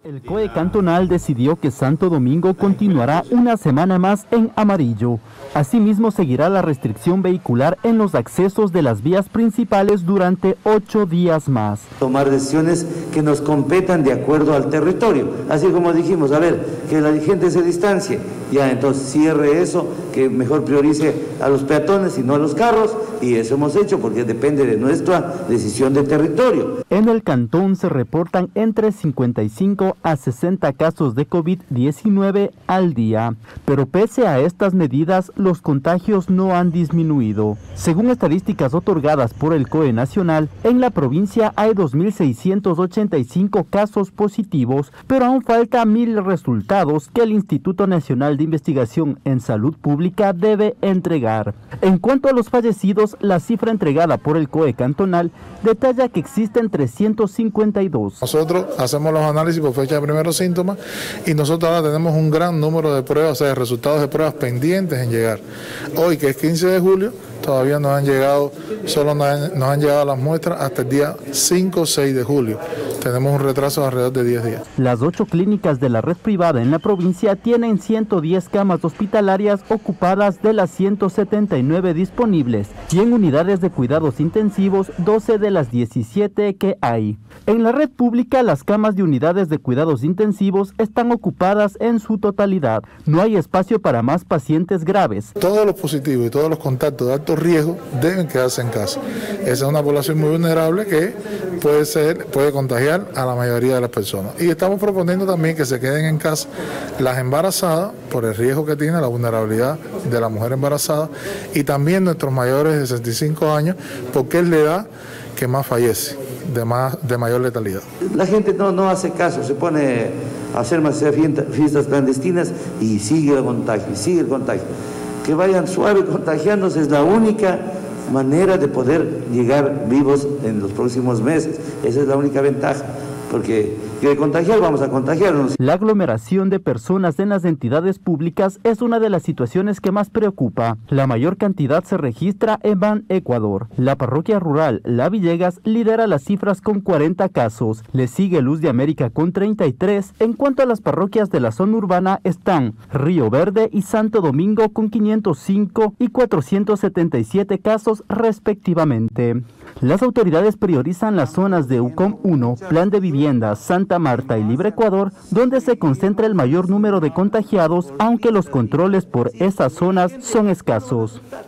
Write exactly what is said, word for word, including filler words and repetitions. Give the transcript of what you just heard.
El C O E cantonal decidió que Santo Domingo continuará una semana más en amarillo. Asimismo, seguirá la restricción vehicular en los accesos de las vías principales durante ocho días más. Tomar decisiones que nos competan de acuerdo al territorio. Así como dijimos, a ver, que la gente se distancie. Ya, entonces cierre eso, que mejor priorice a los peatones y no a los carros. Y eso hemos hecho porque depende de nuestra decisión de territorio. En el cantón se reportan entre cincuenta y cinco a sesenta casos de COVID diecinueve al día, pero pese a estas medidas, los contagios no han disminuido. Según estadísticas otorgadas por el C O E nacional, en la provincia hay dos mil seiscientos ochenta y cinco casos positivos, pero aún falta mil resultados que el Instituto Nacional de Investigación en Salud Pública debe entregar. En cuanto a los fallecidos, la cifra entregada por el C O E cantonal detalla que existen trescientos cincuenta y dos. Nosotros hacemos los análisis por fecha de primeros síntomas y nosotros ahora tenemos un gran número de pruebas, o sea, de resultados de pruebas pendientes en llegar. Hoy, que es quince de julio, todavía nos han llegado, solo nos han, nos han llegado las muestras hasta el día cinco o seis de julio. Tenemos un retraso de alrededor de diez días. Las ocho clínicas de la red privada en la provincia tienen ciento diez camas hospitalarias ocupadas de las ciento setenta y nueve disponibles y en unidades de cuidados intensivos doce de las diecisiete que hay. En la red pública, las camas de unidades de cuidados intensivos están ocupadas en su totalidad. No hay espacio para más pacientes graves. Todos los positivos y todos los contactos de alto riesgo deben quedarse en casa. Esa es una población muy vulnerable que puede ser, puede contagiar a la mayoría de las personas. Y estamos proponiendo también que se queden en casa las embarazadas por el riesgo que tiene la vulnerabilidad de la mujer embarazada y también nuestros mayores de sesenta y cinco años, porque es la edad que más fallece, de, más, de mayor letalidad. La gente no, no hace caso, se pone a hacer más fiestas clandestinas y sigue el contagio, sigue el contagio. Que vayan suave contagiándose es la única manera de poder llegar vivos en los próximos meses. Esa es la única ventaja, porque de contagiar vamos a contagiarnos. La aglomeración de personas en las entidades públicas es una de las situaciones que más preocupa. La mayor cantidad se registra en Ban Ecuador. La parroquia rural La Villegas lidera las cifras con cuarenta casos. Le sigue Luz de América con treinta y tres. En cuanto a las parroquias de la zona urbana están Río Verde y Santo Domingo con quinientos cinco y cuatrocientos setenta y siete casos respectivamente. Las autoridades priorizan las zonas de U C O M uno, Plan de Vivienda, Santa Marta y Libre Ecuador, donde se concentra el mayor número de contagiados, aunque los controles por esas zonas son escasos.